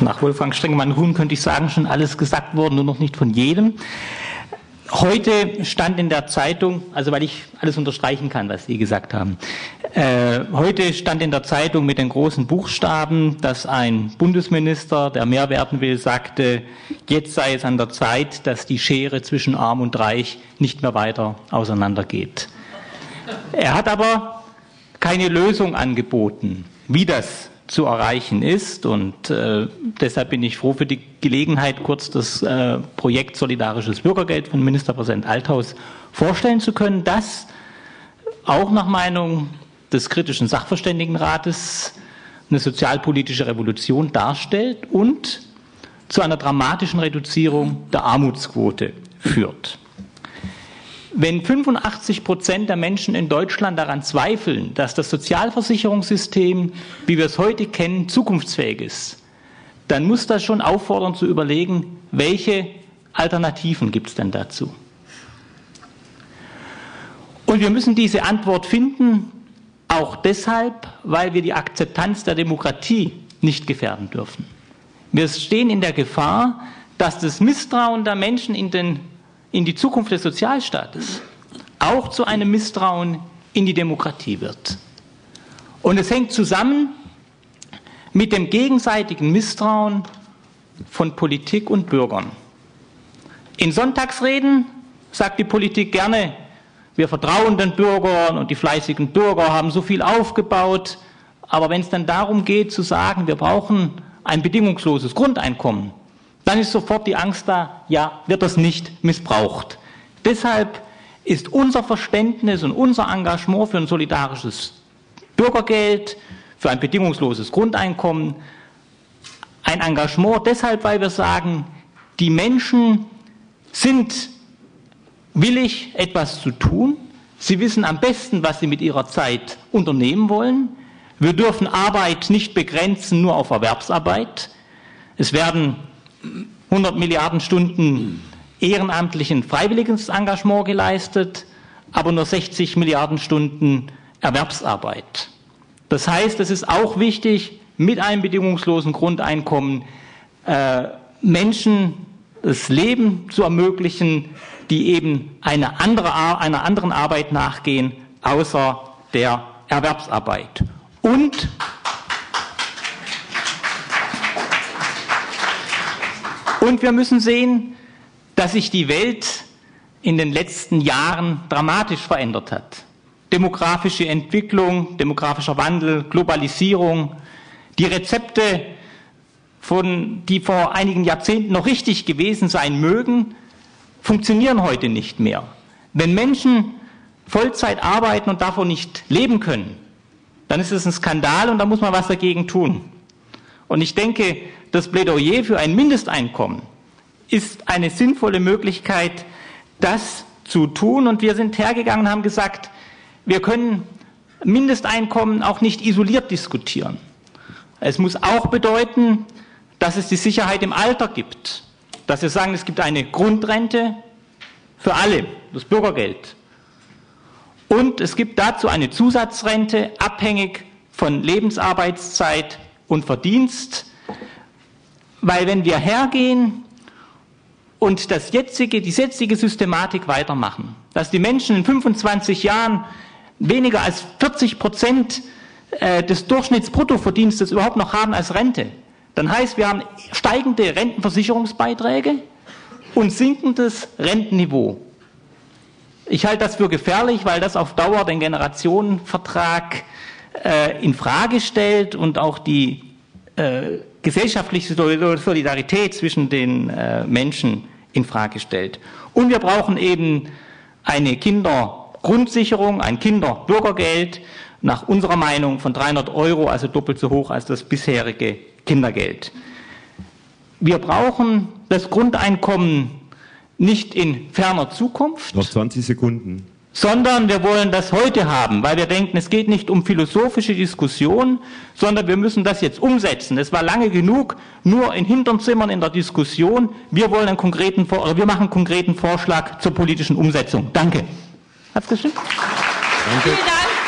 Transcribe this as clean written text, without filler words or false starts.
Nach Wolfgang Strengemann-Huhn könnte ich sagen, schon alles gesagt worden, nur noch nicht von jedem. Heute stand in der Zeitung, also weil ich alles unterstreichen kann, was Sie gesagt haben, heute stand in der Zeitung mit den großen Buchstaben, dass ein Bundesminister, der mehr werden will, sagte, jetzt sei es an der Zeit, dass die Schere zwischen Arm und Reich nicht mehr weiter auseinandergeht. Er hat aber keine Lösung angeboten, wie das zu erreichen ist, und deshalb bin ich froh für die Gelegenheit, kurz das Projekt Solidarisches Bürgergeld von Ministerpräsident Althaus vorstellen zu können, das auch nach Meinung des kritischen Sachverständigenrates eine sozialpolitische Revolution darstellt und zu einer dramatischen Reduzierung der Armutsquote führt. Wenn 85% der Menschen in Deutschland daran zweifeln, dass das Sozialversicherungssystem, wie wir es heute kennen, zukunftsfähig ist, dann muss das schon auffordern zu überlegen, welche Alternativen gibt es denn dazu? Und wir müssen diese Antwort finden, auch deshalb, weil wir die Akzeptanz der Demokratie nicht gefährden dürfen. Wir stehen in der Gefahr, dass das Misstrauen der Menschen in die Zukunft des Sozialstaates auch zu einem Misstrauen in die Demokratie wird. Und es hängt zusammen mit dem gegenseitigen Misstrauen von Politik und Bürgern. In Sonntagsreden sagt die Politik gerne, wir vertrauen den Bürgern und die fleißigen Bürger haben so viel aufgebaut. Aber wenn es dann darum geht zu sagen, wir brauchen ein bedingungsloses Grundeinkommen, dann ist sofort die Angst da, ja, wird das nicht missbraucht. Deshalb ist unser Verständnis und unser Engagement für ein solidarisches Bürgergeld, für ein bedingungsloses Grundeinkommen ein Engagement deshalb, weil wir sagen, die Menschen sind willig, etwas zu tun. Sie wissen am besten, was sie mit ihrer Zeit unternehmen wollen. Wir dürfen Arbeit nicht begrenzen nur auf Erwerbsarbeit. Es werden 100 Milliarden Stunden ehrenamtlichen freiwilliges Engagement geleistet, aber nur 60 Milliarden Stunden Erwerbsarbeit. Das heißt, es ist auch wichtig, mit einem bedingungslosen Grundeinkommen Menschen das Leben zu ermöglichen, die eben einer anderen Arbeit nachgehen, außer der Erwerbsarbeit. Und wir müssen sehen, dass sich die Welt in den letzten Jahren dramatisch verändert hat. Demografische Entwicklung, demografischer Wandel, Globalisierung, die Rezepte, die vor einigen Jahrzehnten noch richtig gewesen sein mögen, funktionieren heute nicht mehr. Wenn Menschen Vollzeit arbeiten und davon nicht leben können, dann ist es ein Skandal und da muss man was dagegen tun. Und ich denke, das Plädoyer für ein Mindesteinkommen ist eine sinnvolle Möglichkeit, das zu tun. Und wir sind hergegangen und haben gesagt, wir können Mindesteinkommen auch nicht isoliert diskutieren. Es muss auch bedeuten, dass es die Sicherheit im Alter gibt. Dass wir sagen, es gibt eine Grundrente für alle, das Bürgergeld. Und es gibt dazu eine Zusatzrente, abhängig von Lebensarbeitszeit und Verdienst. Weil wenn wir hergehen und die jetzige Systematik weitermachen, dass die Menschen in 25 Jahren weniger als 40% des Durchschnittsbruttoverdienstes überhaupt noch haben als Rente, dann heißt, wir haben steigende Rentenversicherungsbeiträge und sinkendes Rentenniveau. Ich halte das für gefährlich, weil das auf Dauer den Generationenvertrag in Frage stellt und auch die gesellschaftliche Solidarität zwischen den Menschen in Frage stellt. Und wir brauchen eben eine Kindergrundsicherung, ein Kinderbürgergeld nach unserer Meinung von 300 €, also doppelt so hoch als das bisherige Kindergeld. Wir brauchen das Grundeinkommen nicht in ferner Zukunft. Noch 20 Sekunden. Sondern wir wollen das heute haben, weil wir denken, es geht nicht um philosophische Diskussion, sondern wir müssen das jetzt umsetzen. Es war lange genug nur in Hinterzimmern in der Diskussion. Wir machen einen konkreten Vorschlag zur politischen Umsetzung. Danke. Hat's gestimmt? Danke. Vielen Dank.